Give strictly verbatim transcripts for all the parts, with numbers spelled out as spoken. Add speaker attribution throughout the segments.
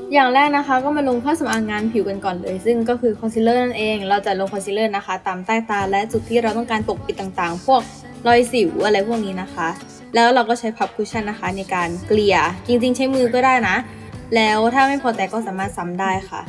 Speaker 1: อย่างแรกนะคะก็มาลงเครื่องสำอางงานผิวกันก่อนเลยซึ่งก็คือคอนซีลเลอร์นั่นเองเราจะลงคอนซีลเลอร์นะคะตามใต้ตาและจุดที่เราต้องการปกปิดต่างๆพวกรอยสิวอะไรพวกนี้นะคะแล้วเราก็ใช้พับคุชชั่นนะคะในการเกลี่ยจริงๆใช้มือก็ได้นะแล้วถ้าไม่พอแต่ก็สามารถซ้ำได้ค่ะ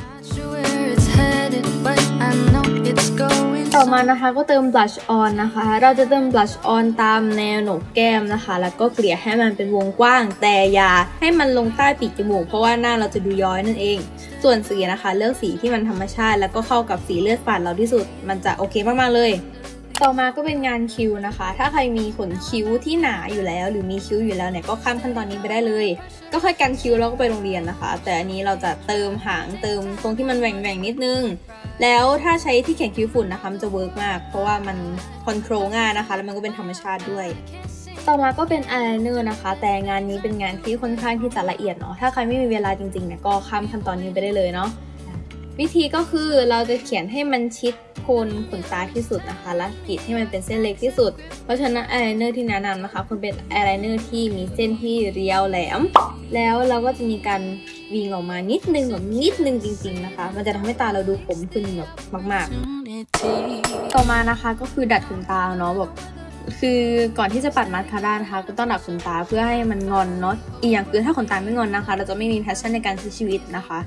Speaker 1: ต่อมานะคะก็เติม blush on นะคะเราจะเติม blush on ตามแนวโหนกแก้มนะคะแล้วก็เกลี่ยให้มันเป็นวงกว้างแต่อย่าให้มันลงใต้ปีกจมูกเพราะว่าหน้าเราจะดูย้อยนั่นเองส่วนสีนะคะเลือกสีที่มันธรรมชาติแล้วก็เข้ากับสีเลือดฝาดเราที่สุดมันจะโอเคมากๆเลยต่อมาก็เป็นงานคิ้วนะคะถ้าใครมีขนคิ้วที่หนาอยู่แล้วหรือมีคิ้วอยู่แล้วเนี่ยก็ข้ามขั้นตอนนี้ไปได้เลยก็ค่อยกันคิ้วแล้วก็ไปโรงเรียนนะคะแต่อันนี้เราจะเติมหางเติมตรงที่มันแหว่งๆนิดนึงแล้วถ้าใช้ที่เขียนคิ้วฝุ่นนะคะมันจะเวิร์กมากเพราะว่ามันคอนโทรลง่ายนะคะแล้วมันก็เป็นธรรมชาติด้วยต่อมาก็เป็นอายไลเนอร์นะคะแต่งานนี้เป็นงานที่ค่อนข้างที่จะละเอียดเนาะถ้าใครไม่มีเวลาจริงๆเนี่ยก็ข้ามขั้นตอนนี้ไปได้เลยเนาะวิธีก็คือเราจะเขียนให้มันชิดโคนขนตาที่สุดนะคะและกรีดให้มันเป็นเส้นเล็กที่สุดเพราะฉะนั้นอายไลเนอร์ที่แนะนำนะคะควรเป็นอายไลเนอร์ที่มีเส้นที่เรียวแหลมแล้วเราก็จะมีการวิงออกมานิดนึงแบบนิดนึงจริงๆนะคะมันจะทำให้ตาเราดูคมขึ้นแบบมากๆต่อมานะคะก็คือดัดขนตาเนาะแบบคือก่อนที่จะปัดมาสคาร่านะคะก็ต้องดัดขนตาเพื่อให้มันงอนเนาะอีกอย่างคือถ้าขนตาไม่งอนนะคะเราจะไม่มีแพชชั่นในการใช้ชีวิตนะคะ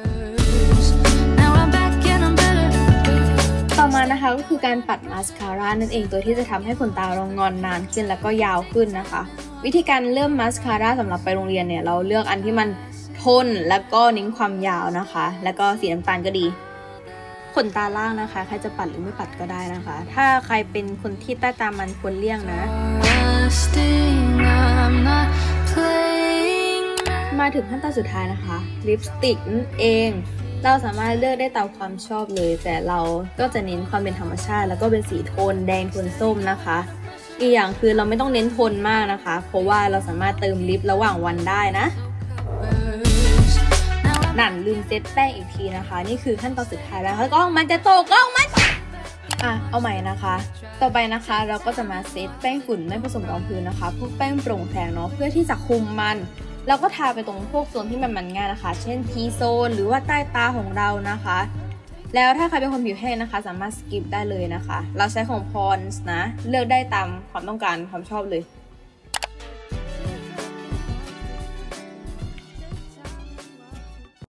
Speaker 1: ต่อมานะคะก็คือการปัดมาสคาร่านั่นเองตัวที่จะทำให้ขนตาเรางอนนานขึ้นแล้วก็ยาวขึ้นนะคะวิธีการเลือกมาสคาร่าสำหรับไปโรงเรียนเนี่ยเราเลือกอันที่มันทนแล้วก็เน้นความยาวนะคะแล้วก็สีน้ำตาลก็ดีขนตาล่างนะคะใครจะปัดหรือไม่ปัดก็ได้นะคะถ้าใครเป็นคนที่ใต้ตามันควรเลี่ยงนะมาถึงขั้นตอนสุดท้ายนะคะลิปสติกนั่นเองเราสามารถเลือกได้ตามความชอบเลยแต่เราก็จะเน้นความเป็นธรรมชาติแล้วก็เป็นสีโทนแดงโทนส้มนะคะอีกอย่างคือเราไม่ต้องเน้นโทนมากนะคะเพราะว่าเราสามารถเติมลิประหว่างวันได้นะนั่นลืมเซตแป้งอีกทีนะคะนี่คือขั้นตอนสุดท้ายแล้วกล้องมันจะตกกล้องมันอ่ะเอาใหม่นะคะต่อไปนะคะเราก็จะมาเซตแป้งฝุ่นไม่ผสมรองพื้นนะคะพวกแป้งโปร่งแสงเนาะเพื่อที่จะคุมมันเราก็ทาไปตรงพวกโซนที่มันมันง่ายนะคะเช่น ทีโซนหรือว่าใต้ตาของเรานะคะแล้วถ้าใครเป็นคนผิวแห้งนะคะสามารถสกิปได้เลยนะคะเราใช้ของ พอนส์ นะเลือกได้ตามความต้องการความชอบเลย